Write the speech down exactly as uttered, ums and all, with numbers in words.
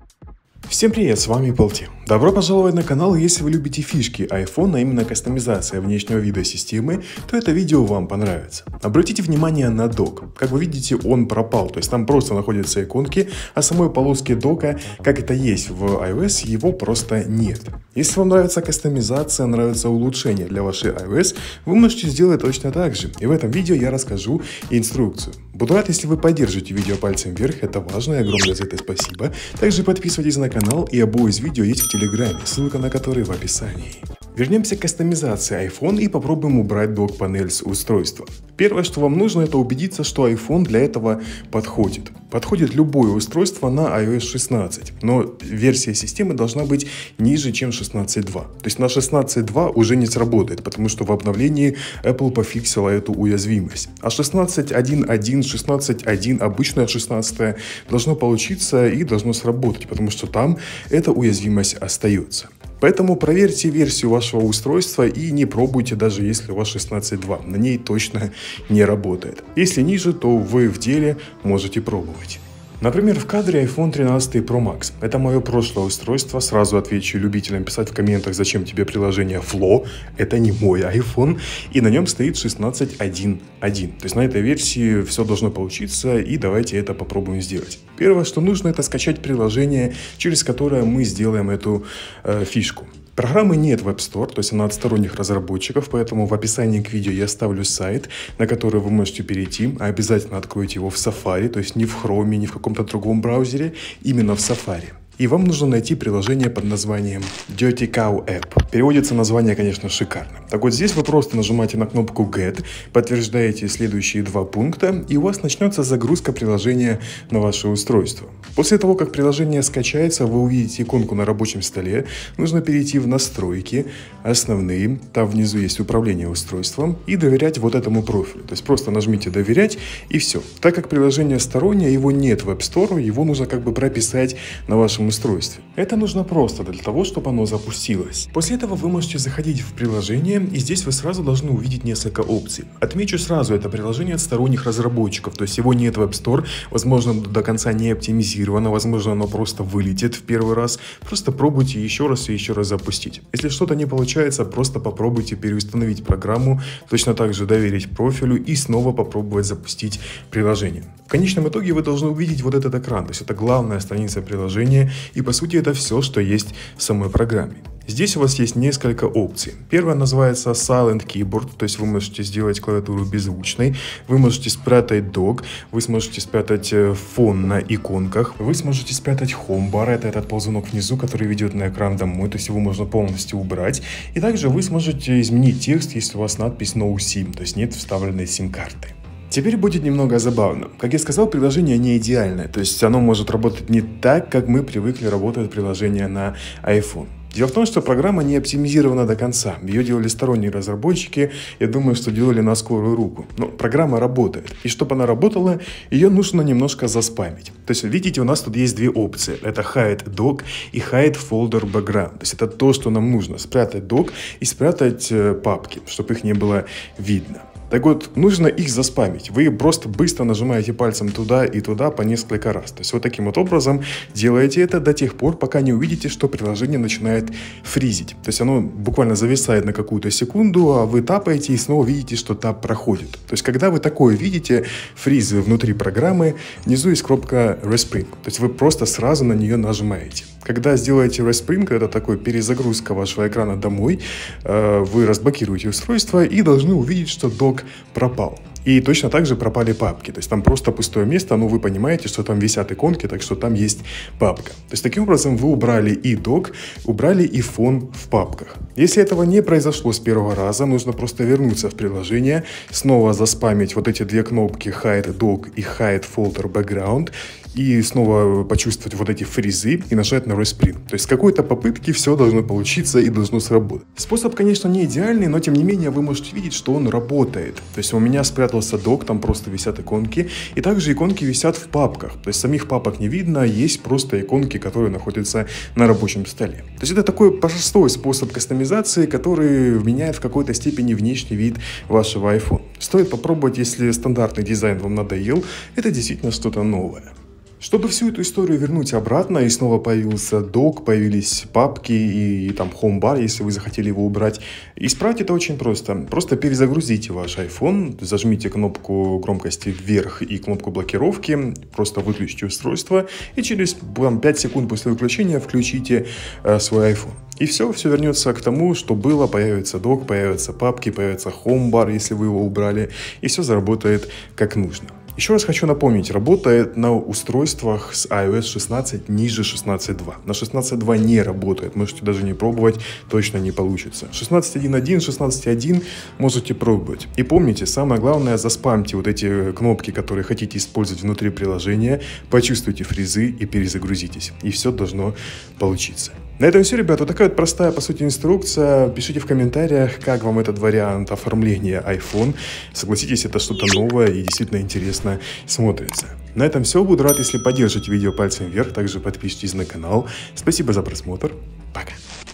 Всем привет, с вами Полти. Добро пожаловать на канал. Если вы любите фишки iPhone, а именно кастомизация внешнего вида системы, то это видео вам понравится. Обратите внимание на док. Как вы видите, он пропал, то есть там просто находятся иконки, а самой полоски дока, как это есть в iOS, его просто нет. Если вам нравится кастомизация, нравится улучшение для вашей iOS, вы можете сделать точно так же. И в этом видео я расскажу инструкцию. Буду рад, если вы поддержите видео пальцем вверх, это важно, и огромное за это спасибо. Также подписывайтесь на канал, и обои из видео есть в Телеграме, ссылка на который в описании. Вернемся к кастомизации iPhone и попробуем убрать док-панель с устройства. Первое, что вам нужно, это убедиться, что iPhone для этого подходит. Подходит любое устройство на iOS шестнадцать, но версия системы должна быть ниже, чем шестнадцать точка два. То есть на шестнадцать точка два уже не сработает, потому что в обновлении Apple пофиксила эту уязвимость. А шестнадцать точка один точка один, шестнадцать точка один, обычное шестнадцать должно получиться и должно сработать, потому что там эта уязвимость остается. Поэтому проверьте версию вашего устройства и не пробуйте, даже если у вас шестнадцать точка два. На ней точно не работает. Если ниже, то вы в деле можете пробовать. Например, в кадре iPhone тринадцать Pro Max. Это мое прошлое устройство. Сразу отвечу любителям писать в комментах, зачем тебе приложение Flow. Это не мой iPhone. И на нем стоит шестнадцать точка один точка один. То есть на этой версии все должно получиться. И давайте это попробуем сделать. Первое, что нужно, это скачать приложение, через которое мы сделаем эту э, фишку. Программы нет в App Store, то есть она от сторонних разработчиков, поэтому в описании к видео я оставлю сайт, на который вы можете перейти, а обязательно откройте его в Safari, то есть не в Chrome, не в каком-то другом браузере, именно в Safari. И вам нужно найти приложение под названием Dirty Cow App. Переводится название, конечно, шикарно. Так вот, здесь вы просто нажимаете на кнопку Get, подтверждаете следующие два пункта, и у вас начнется загрузка приложения на ваше устройство. После того, как приложение скачается, вы увидите иконку на рабочем столе. Нужно перейти в настройки, основные, там внизу есть управление устройством, и доверять вот этому профилю. То есть просто нажмите «Доверять» и все. Так как приложение стороннее, его нет в App Store, его нужно как бы прописать на вашем устройстве. Это нужно просто для того, чтобы оно запустилось. После этого вы можете заходить в приложение, и здесь вы сразу должны увидеть несколько опций. Отмечу сразу, это приложение от сторонних разработчиков, то есть его нет в App Store, возможно, до конца не оптимизировано, возможно, оно просто вылетит в первый раз. Просто пробуйте еще раз и еще раз запустить. Если что-то не получается, просто попробуйте переустановить программу, точно так же доверить профилю и снова попробовать запустить приложение. В конечном итоге вы должны увидеть вот этот экран, то есть это главная страница приложения. И по сути это все, что есть в самой программе. Здесь у вас есть несколько опций. Первая называется Silent Keyboard, то есть вы можете сделать клавиатуру беззвучной, вы можете спрятать док, вы сможете спрятать фон на иконках, вы сможете спрятать Home Bar, это этот ползунок внизу, который ведет на экран домой, то есть его можно полностью убрать. И также вы сможете изменить текст, если у вас надпись No SIM, то есть нет вставленной сим-карты. Теперь будет немного забавно. Как я сказал, приложение не идеальное, то есть оно может работать не так, как мы привыкли работать приложения на iPhone. Дело в том, что программа не оптимизирована до конца. Ее делали сторонние разработчики, я думаю, что делали на скорую руку. Но программа работает. И чтобы она работала, ее нужно немножко заспамить. То есть, видите, у нас тут есть две опции. Это Hide Dock и Hide Folder Background. То есть, это то, что нам нужно. Спрятать док и спрятать э, папки, чтобы их не было видно. Так вот, нужно их заспамить. Вы просто быстро нажимаете пальцем туда и туда по несколько раз. То есть вот таким вот образом делаете это до тех пор, пока не увидите, что приложение начинает фризить. То есть оно буквально зависает на какую-то секунду, а вы тапаете и снова видите, что тап проходит. То есть когда вы такое видите, фризы внутри программы, внизу есть кнопка Respring. То есть вы просто сразу на нее нажимаете. Когда сделаете Respring, это такой перезагрузка вашего экрана домой, вы разблокируете устройство и должны увидеть, что док пропал. И точно так же пропали папки. То есть там просто пустое место, но вы понимаете, что там висят иконки, так что там есть папка. То есть таким образом вы убрали и док, убрали и фон в папках. Если этого не произошло с первого раза, нужно просто вернуться в приложение, снова заспамить вот эти две кнопки Hide Dock и Hide Folder Background, и снова почувствовать вот эти фризы и нажать на Respring. То есть с какой-то попытки все должно получиться и должно сработать. Способ, конечно, не идеальный, но тем не менее вы можете видеть, что он работает. То есть у меня спрятался док, там просто висят иконки, и также иконки висят в папках. То есть самих папок не видно, есть просто иконки, которые находятся на рабочем столе. То есть это такой простой способ кастомизации, который меняет в какой-то степени внешний вид вашего iPhone. Стоит попробовать, если стандартный дизайн вам надоел, это действительно что-то новое. Чтобы всю эту историю вернуть обратно, и снова появился док, появились папки и, и там хоум-бар, если вы захотели его убрать, исправить это очень просто. Просто перезагрузите ваш iPhone, зажмите кнопку громкости вверх и кнопку блокировки, просто выключите устройство, и через там, пять секунд после выключения включите э, свой iPhone. И все, все вернется к тому, что было, появится док, появятся папки, появится хоум-бар, если вы его убрали, и все заработает как нужно. Еще раз хочу напомнить, работает на устройствах с ай о эс шестнадцать ниже шестнадцать точка два. На шестнадцать точка два не работает, можете даже не пробовать, точно не получится. шестнадцать точка один точка один, шестнадцать точка один можете пробовать. И помните, самое главное, заспамьте вот эти кнопки, которые хотите использовать внутри приложения, почувствуйте фризы и перезагрузитесь. И все должно получиться. На этом все, ребята. Вот такая вот простая, по сути, инструкция. Пишите в комментариях, как вам этот вариант оформления iPhone. Согласитесь, это что-то новое и действительно интересно смотрится. На этом все. Буду рад, если поддержите видео пальцем вверх. Также подпишитесь на канал. Спасибо за просмотр. Пока.